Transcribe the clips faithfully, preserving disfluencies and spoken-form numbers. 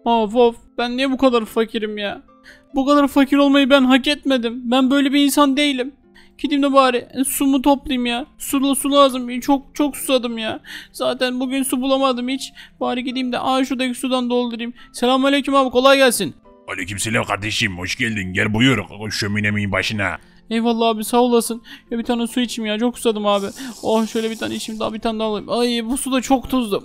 Of of, ben niye bu kadar fakirim ya? Bu kadar fakir olmayı ben hak etmedim. Ben böyle bir insan değilim. Gideyim de bari su mu toplayayım ya. Su, su lazım. Çok çok susadım ya. Zaten bugün su bulamadım hiç. Bari gideyim de aa şuradaki sudan doldurayım. Selamünaleyküm abi, kolay gelsin. Aleykümselam kardeşim, hoş geldin. Gel buyur şöminemin başına. Eyvallah abi, sağ olasın. Ya bir tane su içeyim ya, çok susadım abi. Oh şöyle bir tane içeyim, daha bir tane daha alayım. Ay bu su da çok tuzlu.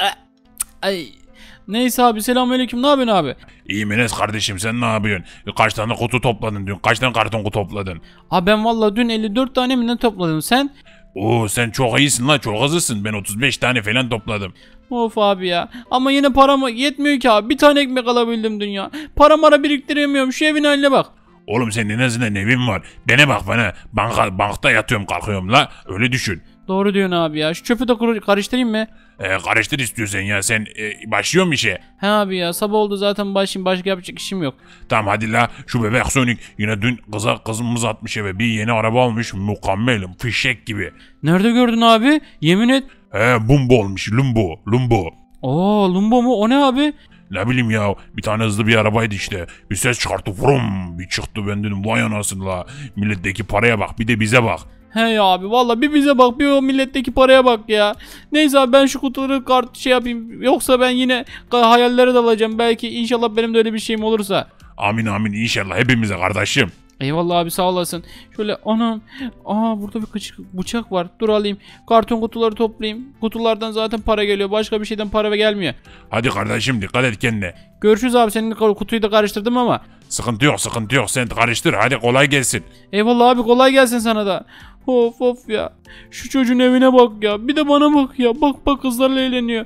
Ay. Neyse abi, selamünaleyküm, ne yapıyorsun abi? İyiyim Enes kardeşim, sen ne yapıyorsun? Kaç tane kutu topladın dün? Kaç tane karton kutu topladın? Abi ben vallahi dün elli dört tane mi ne topladım, sen? Oo sen çok iyisin la, çok hızlısın. Ben otuz beş tane falan topladım. Of abi ya. Ama yine param yetmiyor ki abi. Bir tane ekmek alabildim dünya. Para mara biriktiremiyorum. Şu evin haline bak. Oğlum senin en azından evin var. Bana bak bana. Banka, bankta yatıyorum kalkıyorum la. Öyle düşün. Doğru diyorsun abi ya. Şu çöpü de karıştırayım mı? Ee, karıştır istiyorsan ya. Sen e, başlıyor musun işe? He abi ya, sabah oldu zaten, başlayayım, başka yapacak işim yok. Tamam hadi la. Şu bebek Sonic yine dün kıza kızımız atmış eve. Bir yeni araba almış. Mükemmel. Fişek gibi. Nerede gördün abi? Yemin et. He bumbo olmuş. Lumbo. Lumbo. Oo Lumbo mu? O ne abi? Ne bileyim ya, bir tane hızlı bir arabaydı işte. Bir ses çıkarttı, vrum bir çıktı, ben dedim vay anasını la. Milletteki paraya bak, bir de bize bak. He ya abi, valla bir bize bak, bir o milletteki paraya bak ya. Neyse abi, ben şu kutuları kart şey yapayım. Yoksa ben yine hayallere dalacağım. Belki inşallah benim de öyle bir şeyim olursa. Amin amin inşallah hepimize kardeşim. Eyvallah abi, sağ olasın. Şöyle anam. Aa burada bir küçük bıçak var. Dur alayım. Karton kutuları toplayayım. Kutulardan zaten para geliyor. Başka bir şeyden para gelmiyor. Hadi kardeşim dikkat et kendine. Görüşürüz abi, senin kutuyu da karıştırdım ama. Sıkıntı yok sıkıntı yok, sen karıştır hadi, kolay gelsin. Eyvallah abi, kolay gelsin sana da. Of of ya. Şu çocuğun evine bak ya. Bir de bana bak ya. Bak bak, kızlarla eğleniyor.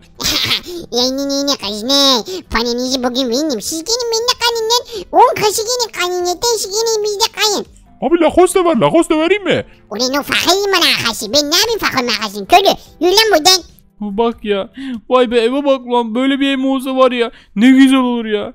Yeni yeni kız ne? Panenizi bugün benim. Siz gelin benimle kanın lan. on kaşı gelin kanın. Yeter siz gelin bizde kayın. Abi Lacoste var, Lacoste vereyim mi? Ulan o fakir manakası. Ben ne yapayım fakir manakasını? Köylü. Yürü lan buradan. Bak ya. Vay be, eve bak lan. Böyle bir ev olsa var ya. Ne güzel olur ya.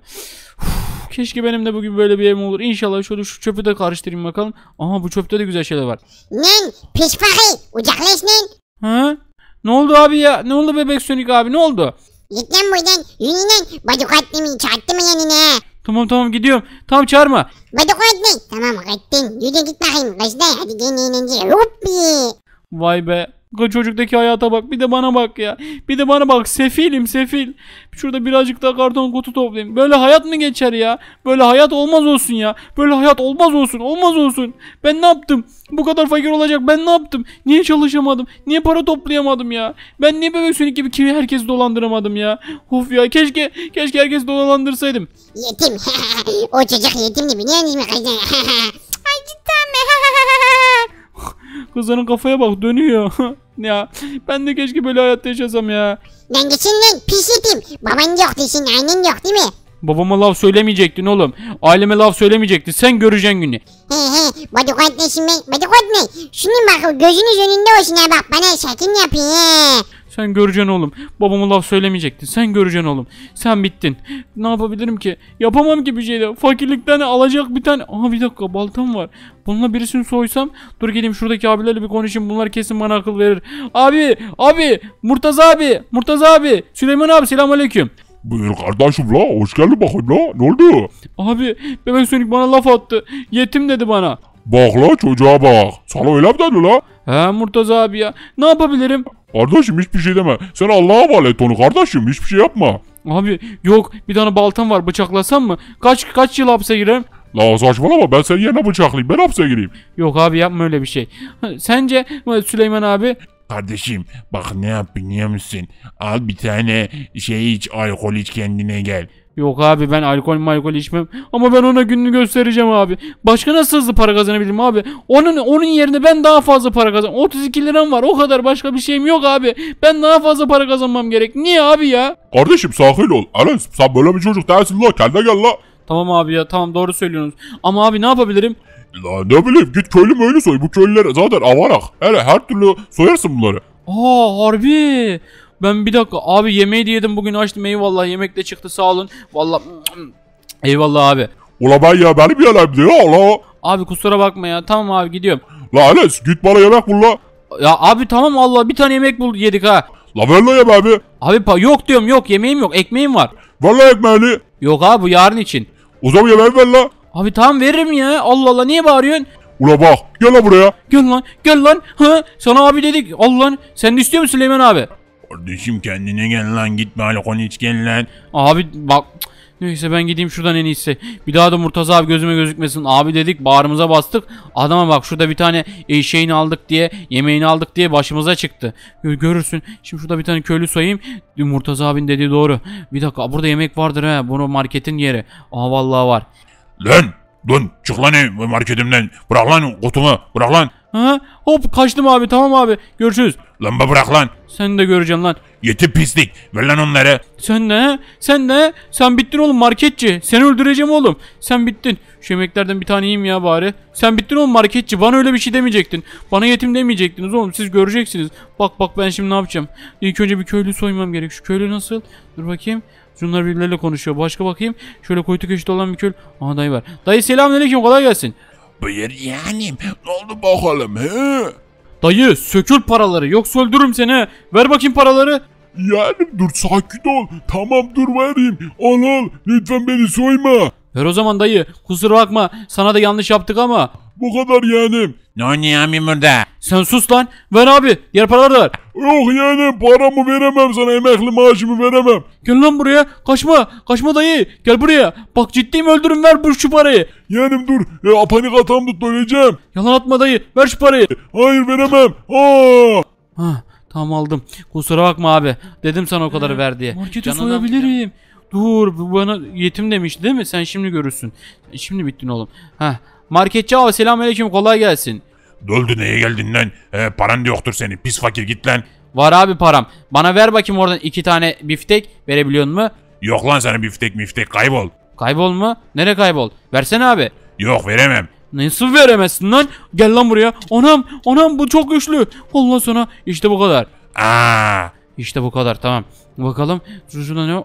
Uf, keşke benim de bugün böyle bir evim olur. İnşallah. Şöyle şu çöpü de karıştırayım bakalım. Aha bu çöpte de güzel şeyler var. Lan pis fakir. Uzaklaş lan. Ha? Ne oldu abi ya? Ne oldu bebek Sonic abi? Ne oldu? Git lan buradan. Yürü lan. Badukatlı mı? Çarptı mı yanına? Tamam tamam, gidiyorum. Tamam, çağırma. Badukatlı. Tamam gittin. Yürü git bakayım. Kızlar hadi gelin eğlence. Hoppi. Vay be. Bu çocuktaki hayata bak. Bir de bana bak ya. Bir de bana bak. Sefilim sefil. Şurada birazcık daha karton kutu toplayayım. Böyle hayat mı geçer ya? Böyle hayat olmaz olsun ya. Böyle hayat olmaz olsun. Olmaz olsun. Ben ne yaptım? Bu kadar fakir olacak ben ne yaptım? Niye çalışamadım? Niye para toplayamadım ya? Ben niye bebek Sonic gibi kimi herkesi dolandıramadım ya? Of ya, keşke keşke herkesi dolandırsaydım. Yetim. O çocuk yetimdi biliyor musun kızlar? Ay cidden mi? Kızların kafaya bak, dönüyor. Ya ben de keşke böyle hayatta yaşasam ya. Lan geçin lan pis yetim. Baban yok desin, annen yok değil mi? Babama laf söylemeyecektin oğlum. Aileme laf söylemeyecektin. Sen göreceksin günü. He he. Badukot ne şimdi? Badukot ne? Şunun bak gözünüz önünde olsun ha, bak bana şekil yapıyor he. Sen göreceksin oğlum. Babama laf söylemeyecektin. Sen göreceksin oğlum. Sen bittin. Ne yapabilirim ki? Yapamam ki bir şey de. Fakirlikten alacak bir tane. Aha bir dakika, baltam var. Bununla birisini soysam. Dur geleyim şuradaki abilerle bir konuşayım. Bunlar kesin bana akıl verir. Abi, abi, Murtaza abi, Murtaza abi, Süleyman abi, selamünaleyküm. Buyur kardeşim la, hoş geldin bakayım la, ne oldu? Abi bebek Sonic bana laf attı. Yetim dedi bana. Bak la çocuğa bak, sana öyle mi dedi la? He Murtaza abi ya. Ne yapabilirim? Kardeşim hiçbir şey deme. Sen Allah'a havale et onu kardeşim. Hiçbir şey yapma. Abi yok, bir tane baltam var, bıçaklasam mı? Kaç kaç yıl hapse girerim? La saçmalama, ben senin yerine bıçaklayayım. Ben hapse gireyim. Yok abi, yapma öyle bir şey. Sence Süleyman abi? Kardeşim bak ne yap biliyor musun? Al bir tane şey iç, alkol iç, kendine gel. Yok abi, ben alkol malkol içmem. Ama ben ona gününü göstereceğim abi. Başka nasıl hızlı para kazanabilirim abi? Onun onun yerine ben daha fazla para kazan. otuz iki liram var, o kadar, başka bir şeyim yok abi. Ben daha fazla para kazanmam gerek. Niye abi ya? Kardeşim sakin ol. Aras sen böyle bir çocuk değilsin la, kendine gel la. Tamam abi ya, tamam, doğru söylüyorsunuz. Ama abi ne yapabilirim? La ne bileyim, git köylü möylü soy. Bu köylüler zaten avarak. Hele her türlü soyarsın bunları. Aa harbi. Ben bir dakika abi, yemeği de yedim bugün, açtım, eyvallah, yemek de çıktı, sağ olun. Vallahi eyvallah abi. Ula ben ya benim yeğenim diyor la. Abi kusura bakma ya, tamam abi, gidiyorum. La Aras git bana yemek bul la. Ya abi tamam, Allah bir tane yemek bul yedik ha. La ver la yemeğimi. Abi yok diyorum, yok yemeğim yok, ekmeğim var. Ver la ekmeğini. Yok abi bu yarın için. O zaman yemeği ver la. Abi tamam veririm ya. Allah Allah niye bağırıyorsun? Ula bak gel la buraya. Gel lan gel lan. Ha, sana abi dedik. Allah lan. Sen de istiyor musun Süleyman abi? Kardeşim kendine gel lan gitme hala konu hiç gel lan. Abi bak. Neyse ben gideyim şuradan en iyisi. Bir daha da Murtaza abi gözüme gözükmesin. Abi dedik bağrımıza bastık. Adama bak şurada bir tane e, şeyini aldık diye, yemeğini aldık diye başımıza çıktı. Gör, görürsün. Şimdi şurada bir tane köylü soyayım. Murtaza abinin dediği doğru. Bir dakika burada yemek vardır ha. Bunu marketin yeri. Aa vallahi var. Lan dön çık lan ev- marketimden. Bırak lan kutumu bırak lan. Ha? Hop kaçtım abi tamam abi. Görüşürüz. Lan be bırak lan. Sen de göreceksin lan. Yeti pislik. Ver lan onları. Sen de sen de sen bittin oğlum marketçi. Seni öldüreceğim oğlum. Sen bittin. Şu yemeklerden bir tane yiyeyim ya bari. Sen bittin oğlum marketçi. Bana öyle bir şey demeyecektin. Bana yetim demeyecektiniz oğlum. Siz göreceksiniz. Bak bak ben şimdi ne yapacağım. İlk önce bir köylü soymam gerek. Şu köylü nasıl? Dur bakayım. Şunlar birbirleriyle konuşuyor. Başka bakayım. Şöyle kuytu köşede olan bir köylü. Aha dayı var. Dayı selamünaleyküm kolay gelsin. Buyur yani. Ne oldu bakalım he? Dayı sökül paraları. Yoksa öldürürüm seni. He. Ver bakayım paraları. Yani dur sakin ol. Tamam dur vereyim. Al al. Lütfen beni soyma. Ver o zaman dayı. Kusura bakma. Sana da yanlış yaptık ama. Bu kadar yani. Ne oynuyor burada? Sen sus lan. Ver abi. Diğer paraları da ver. Yok yani paramı veremem sana emekli maaşımı veremem. Gel lan buraya. Kaçma. Kaçma dayı. Gel buraya. Bak ciddiyim öldürün ver bu şu parayı. Yani dur e, panik atağım tut öleceğim. Yalan atma dayı. Ver şu parayı. Hayır veremem. Aa! Ha, tamam aldım. Kusura bakma abi. Dedim sana o kadarı ver diye. Marketi Canına- soyabilirim. Dur bu bana yetim demişti değil mi? Sen şimdi görürsün. Sen şimdi bittin oğlum. Ha. Marketçi abi selamünaleyküm kolay gelsin. Döldü neye geldin lan? E, paran da yoktur senin pis fakir git lan. Var abi param. Bana ver bakayım oradan iki tane biftek verebiliyor mu? Yok lan sana biftek miftek kaybol. Kaybol mu? Nereye kaybol? Versene abi. Yok veremem. Nasıl veremezsin lan? Gel lan buraya. Anam, anam bu çok güçlü. Allah sana. İşte bu kadar. Aa! İşte bu kadar tamam. Bakalım. Şurada ne?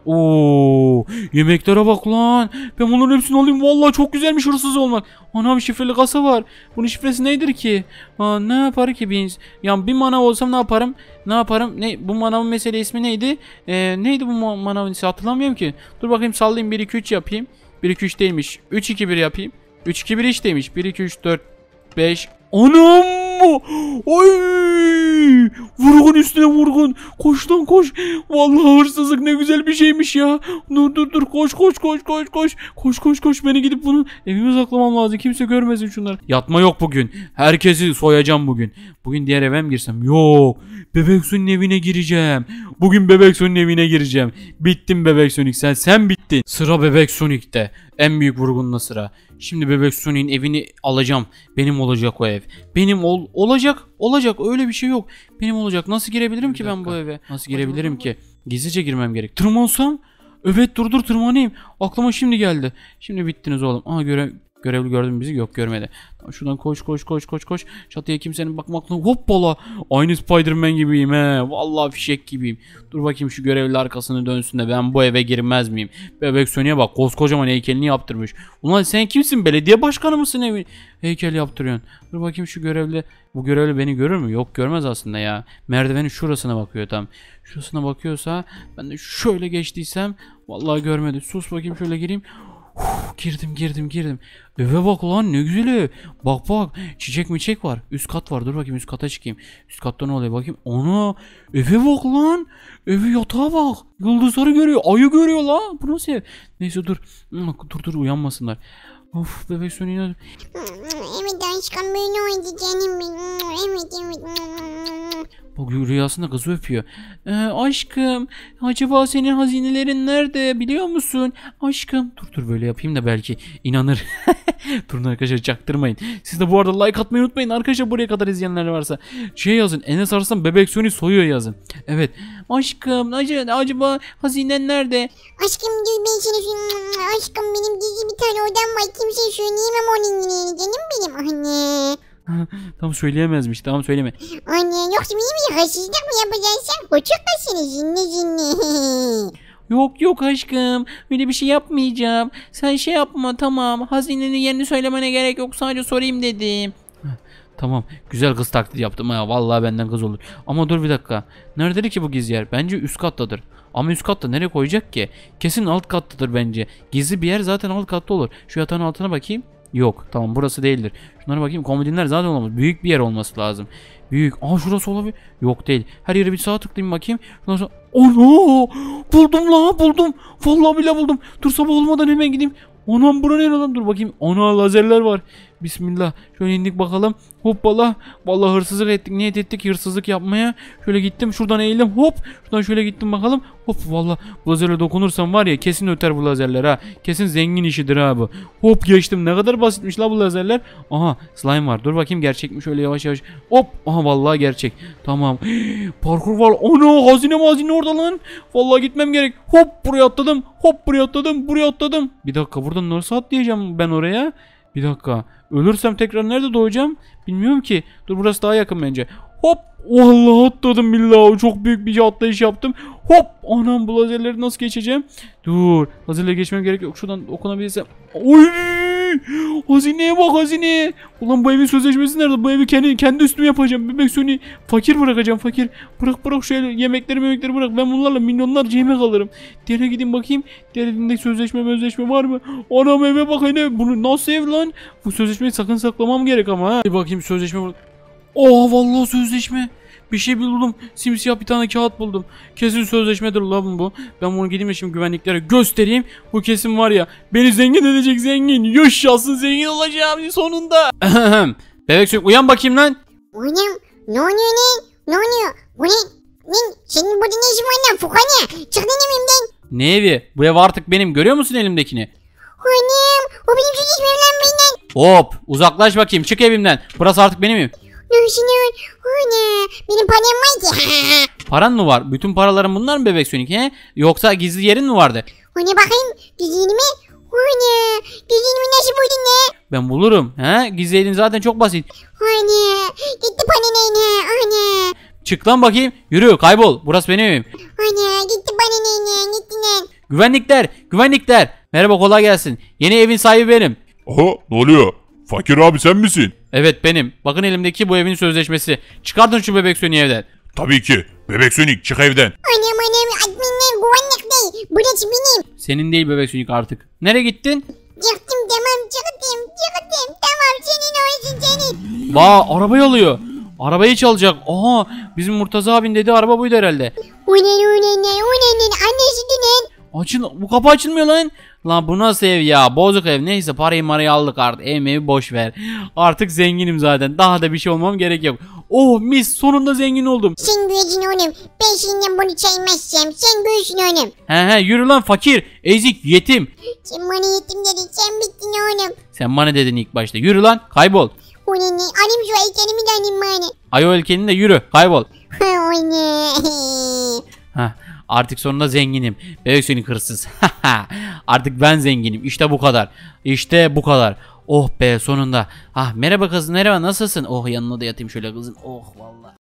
Oo, yemeklere bak lan. Ben bunların hepsini alayım. Vallahi çok güzelmiş hırsız olmak. Anam şifreli kasa var. Bunun şifresi nedir ki? Aa, ne yapar ki bir ins- Ya bir manav olsam ne yaparım? Ne yaparım? Ne bu manavın mesele ismi neydi? Ee, neydi bu ma- manavın ismi hatırlamıyorum ki. Dur bakayım sallayayım bir iki üç yapayım. bir iki üç değilmiş. üç iki bir yapayım. üç iki bir hiç değilmiş. bir iki üç dört beş Anam! Oy! Vurgun üstüne vurgun. Koş lan koş. Vallahi hırsızlık ne güzel bir şeymiş ya. Dur dur dur koş koş koş koş koş. Koş koş koş beni gidip bunu evime saklamam lazım. Kimse görmesin şunları. Yatma yok bugün. Herkesi soyacağım bugün. Bugün diğer eve mi girsem? Yok. Bebek Suyu'nun evine gireceğim. Bugün Bebek Suyu'nun evine gireceğim. Bittin Bebek Sonic sen. Sen bittin. Sıra Bebek Sonic'te. En büyük vurgunla sıra. Şimdi Bebek Sonic'in evini alacağım. Benim olacak o ev. Benim ol olacak. Olacak. Öyle bir şey yok. Benim olacak. Nasıl girebilirim ki ben bu eve? Nasıl girebilirim ki? Gizlice girmem gerek. Tırmansam? Evet dur dur tırmanayım. Aklıma şimdi geldi. Şimdi bittiniz oğlum. Aa görev görevli gördü mü bizi? Yok görmedi. Tamam, şuradan koş koş koş koş koş. Çatıya kimsenin bakmakla hoppala. Aynı Spider-Man gibiyim he. Vallahi fişek gibiyim. Dur bakayım şu görevli arkasını dönsün de ben bu eve girmez miyim? Bebek Sonic'e bak koskocaman heykelini yaptırmış. Ulan sen kimsin? Belediye başkanı mısın evi? Heykel yaptırıyorsun. Dur bakayım şu görevli. Bu görevli beni görür mü? Yok görmez aslında ya. Merdivenin şurasına bakıyor tam. Şurasına bakıyorsa ben de şöyle geçtiysem vallahi görmedi. Sus bakayım şöyle gireyim. Uf, girdim girdim girdim. Eve bak lan ne güzel ev. Bak bak çiçek mi çiçek var. Üst kat var. Dur bakayım üst kata çıkayım. Üst katta ne oluyor bakayım. Ana eve bak lan. Evi yatağa bak. Yıldızları görüyor. Ayı görüyor lan. Bu nasıl ev? Neyse dur. Dur dur uyanmasınlar. Of Bebek Sonic'e. Evet aşkım böyle oldu canım benim. Evet evet. Bak rüyasında kızı öpüyor. Ee, aşkım acaba senin hazinelerin nerede biliyor musun? Aşkım dur dur böyle yapayım da belki inanır. Durun arkadaşlar çaktırmayın. Siz de bu arada like atmayı unutmayın. Arkadaşlar buraya kadar izleyenler varsa şey yazın. Enes Arslan Bebek Sonic soyuyor yazın. Evet. Aşkım acaba, acaba hazinen nerede? Aşkım dur ben sana söyleyeyim. Aşkım benim gizli bir tane odam var. Kimseye söyleyemem onun yerini canım benim anne. Tam söyleyemezmiş. Tamam söyleme. Anne yoksa benim bir hırsızlık mı yapacaksın? Koçuk kaşını zinne zinne. Yok yok aşkım. Öyle bir şey yapmayacağım. Sen şey yapma tamam. Hazinenin yerini söylemene gerek yok. Sadece sorayım dedim. Tamam. Güzel kız taklidi yaptım ha. Vallahi benden kız olur. Ama dur bir dakika. Nerededir ki bu gizli yer? Bence üst kattadır. Ama üst katta nereye koyacak ki? Kesin alt kattadır bence. Gizli bir yer zaten alt katta olur. Şu yatağın altına bakayım. Yok, tamam, burası değildir. Şunlara bakayım, komodinler zaten olamaz. Büyük bir yer olması lazım. Büyük. Aa, şurası olabilir. Yok, değil. Her yere bir sağa tıklayayım bakayım. Ondan sonra... Ana! Buldum la, buldum. Vallahi bile buldum. Dur, sabah olmadan hemen gideyim. Anam, bura ne lan? Dur bakayım. Ana, lazerler var. Bismillah. Şöyle indik bakalım. Hoppala. Vallahi hırsızlık ettik. Niyet ettik hırsızlık yapmaya. Şöyle gittim. Şuradan eğildim. Hop. Şuradan şöyle gittim bakalım. Hop. Vallahi bu lazerle dokunursam var ya, kesin öter bu lazerler ha. Kesin zengin işidir ha bu. Hop, geçtim. Ne kadar basitmiş la bu lazerler. Aha, slime var. Dur bakayım, gerçek mi? Şöyle yavaş yavaş. Hop. Aha, vallahi gerçek. Tamam. Parkur var. Ana, hazine mazine orada lan. Vallahi gitmem gerek. Hop, buraya atladım. Hop, buraya atladım. Buraya atladım. Bir dakika, buradan nasıl atlayacağım ben oraya? Bir dakika. Ölürsem tekrar nerede doğacağım? Bilmiyorum ki. Dur, burası daha yakın bence. Hop. Vallahi atladım billahi. Çok büyük bir atlayış yaptım. Hop. Anam, bu lazerleri nasıl geçeceğim? Dur. Lazerle geçmem gerek yok. Şuradan okunabilirsem. Oy! Hazineye bak, hazineye. Ulan bu evin sözleşmesi nerede? Bu evi kendi, kendi üstüme yapacağım. Bebek Sony fakir bırakacağım, fakir. Bırak bırak şöyle yemekleri yemekleri bırak. Ben bunlarla milyonlarca yemek alırım. Diğerine gideyim bakayım. Diğerinde sözleşme sözleşme var mı? Anam, eve bak hele. Bunu nasıl ev lan? Bu sözleşmeyi sakın saklamam gerek ama ha. Bir bakayım sözleşme. Oh, vallahi sözleşme. Bir şey buldum. Simsiyah bir tane kağıt buldum. Kesin sözleşmedir lan bu. Ben bunu gideyim de şimdi güvenliklere göstereyim. Bu kesin var ya, beni zengin edecek, zengin. Yaşasın, zengin olacağım sonunda. Bebek Sonic, uyan bakayım lan. Oğlum, ne oluyor lan? Ne oluyor? Bu ne? Lan senin burada ne işin var lan Fukanya? Çık lan evimden. Ne evi? Bu ev artık benim. Görüyor musun elimdekini? Oğlum, o benim sözleşmem lan benden. Hop, uzaklaş bakayım. Çık evimden. Burası artık benim evim. Nasıl lan? Ana, benim param var ki. Paran mı var? Bütün paraların bunlar mı Bebek Sonic he? Yoksa gizli yerin mi vardı? Ona bakayım, gizlini mi? Ana, gizlini nasıl buldun ne? Ben bulurum. He? Gizli yerin zaten çok basit. Ana, gitti paranın ne? Ana. Çık lan bakayım. Yürü, kaybol. Burası benim evim. Ana, gitti paranın ne? Gitti lan. Güvenlikler, güvenlikler. Merhaba, kolay gelsin. Yeni evin sahibi benim. Aha, ne oluyor? Fakir abi sen misin? Evet, benim. Bakın elimdeki bu evin sözleşmesi. Çıkartın şu Bebek Sonic'i evden. Tabii ki. Bebek Sonic, çık evden. Anam anam, adminler güvenlik değil. Burası benim. Senin değil Bebek Sonic artık. Nereye gittin? Çıktım tamam, çıktım çıktım. Tamam, senin olsun senin. Vaa, arabayı alıyor. Arabayı çalacak. Aha, bizim Murtaza abin dediği araba buydu herhalde. Ulan ulan ulan ulan, annesi dinen. Açın, bu kapı açılmıyor lan. Lan bu nasıl ev ya? Bozuk ev. Neyse, parayı marayı aldık artık. Ev evi boş ver. Artık zenginim zaten. Daha da bir şey olmam gerek yok. Oh mis, sonunda zengin oldum. Sen görsün oğlum. Ben seninle bunu çaymazsam sen görsün oğlum. He he, yürü lan fakir. Ezik, yetim. Sen bana yetim dedin, sen bittin oğlum. Sen bana dedin ilk başta. Yürü lan, kaybol. Ulan ne? Alayım şu heykelimi de alayım bana. Ayol ülkenin de yürü, kaybol. Ulan. Heh, artık sonunda zenginim. Bebek Sonic hırsız. Artık ben zenginim. İşte bu kadar. İşte bu kadar. Oh be, sonunda. Ah, merhaba kız, merhaba, nasılsın? Oh, yanına da yatayım şöyle kızın. Oh vallahi.